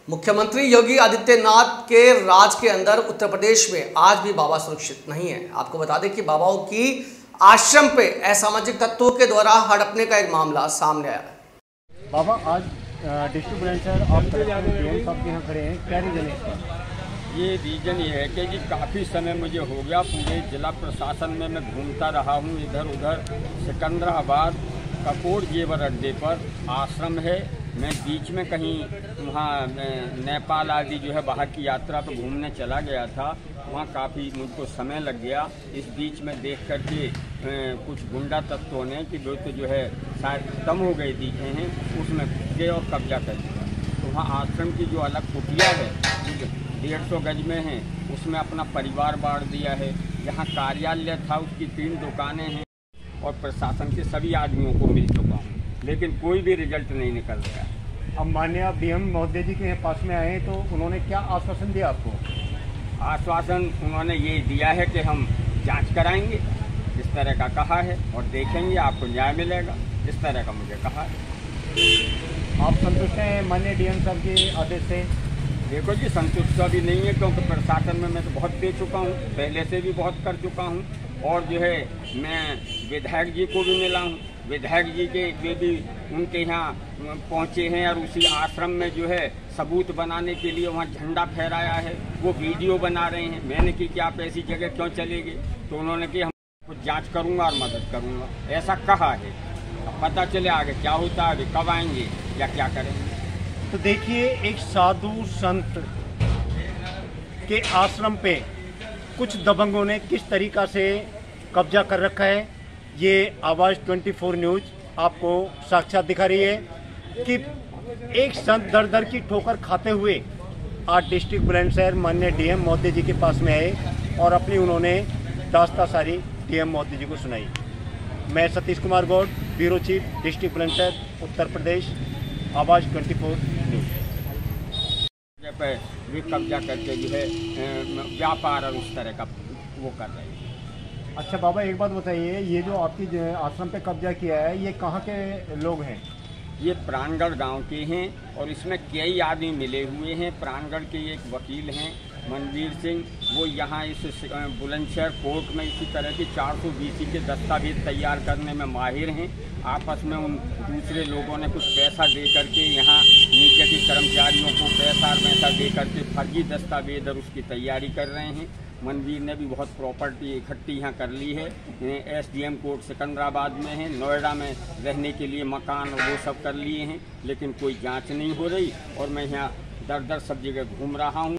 मुख्यमंत्री योगी आदित्यनाथ के राज के अंदर उत्तर प्रदेश में आज भी बाबा सुरक्षित नहीं है। आपको बता दें कि बाबाओं की आश्रम पे असामाजिक तत्वों के द्वारा हड़पने का एक मामला सामने आया है। बाबा, आज डिस्ट्रिक्ट ब्रांचर आप डीएम साहब के यहाँ खड़े हैं, क्या रीजन है इसका? ये रीज़न ये है कि काफ़ी समय मुझे हो गया, पूरे जिला प्रशासन में मैं घूमता रहा हूँ इधर उधर। सिकंदराबाद कपूर जेवर अड्डे पर आश्रम है, मैं बीच में कहीं वहाँ नेपाल आदि जो है बाहर की यात्रा पर घूमने चला गया था, वहाँ काफ़ी मुझको समय लग गया। इस बीच में देख करके कुछ गुंडा तत्वों ने कि वो तो जो है शायद खत्म हो गए दिखे हैं, उसमें गए और कब्जा कर दिया। तो वहाँ आश्रम की जो अलग कुटिया है 150 गज में है, उसमें अपना परिवार बांट दिया है। जहाँ कार्यालय था उसकी 3 दुकानें हैं और प्रशासन के सभी आदमियों को मिल चुका हूँ, लेकिन कोई भी रिजल्ट नहीं निकल रहा है। अब माननीय डीएम महोदय जी के पास में आए तो उन्होंने क्या आश्वासन दिया आपको? आश्वासन उन्होंने ये दिया है कि हम जांच कराएंगे, इस तरह का कहा है, और देखेंगे आपको न्याय मिलेगा, इस तरह का मुझे कहा है। आप संतुष्ट हैं माननीय डीएम साहब के आदेश से? देखो जी, संतुष्ट अभी नहीं है, क्योंकि प्रशासन में मैं तो बहुत दे चुका हूँ, पहले से भी बहुत कर चुका हूँ। और जो है मैं विधायक जी को भी मिला हूँ, विधायक जी के वे भी उनके यहाँ पहुँचे हैं और उसी आश्रम में जो है सबूत बनाने के लिए वहाँ झंडा फहराया है, वो वीडियो बना रहे हैं। मैंने कि क्या आप ऐसी जगह क्यों चले गए, तो उन्होंने कि हम कुछ जाँच करूँगा और मदद करूँगा, ऐसा कहा है। अब पता चले आगे क्या होता है, अभी कब आएंगे या क्या करेंगे। तो देखिए, एक साधु संत के आश्रम पे कुछ दबंगों ने किस तरीक़ा से कब्जा कर रखा है, ये आवाज़ 24 न्यूज़ आपको साक्षात दिखा रही है कि एक संत दर दर की ठोकर खाते हुए आज डिस्ट्रिक्ट बुलंदशहर माननीय डीएम महोदय जी के पास में आए और अपनी उन्होंने दास्तां सारी डीएम महोदय जी को सुनाई। मैं Satish Kumar Gaur, bureau chief, district Bulandshahr, Uttar Pradesh, Awaaz 24 news. पे भी कब्जा करके जो है व्यापार और उस तरह का वो कर रहे हैं। अच्छा बाबा, एक बात बताइए, ये जो आपकी आश्रम पे कब्जा किया है, ये कहाँ के लोग हैं? ये प्राणगढ़ गांव के हैं और इसमें कई आदमी मिले हुए हैं। प्राणगढ़ के एक वकील हैं मनवीर सिंह, वो यहाँ इस बुलंदशहर कोर्ट में इसी तरह की 420 के दस्तावेज तैयार करने में माहिर हैं। आपस में उन दूसरे लोगों ने कुछ पैसा दे करके यहाँ नीचे के कर्मचारियों को पैसा दे करके फर्जी दस्तावेज और उसकी तैयारी कर रहे हैं। मनवीर ने भी बहुत प्रॉपर्टी इकट्ठी यहाँ कर ली है। एसडीएम कोर्ट सिकंदराबाद में है, नोएडा में रहने के लिए मकान और वो सब कर लिए हैं, लेकिन कोई जांच नहीं हो रही और मैं यहाँ दर दर सब जगह घूम रहा हूँ।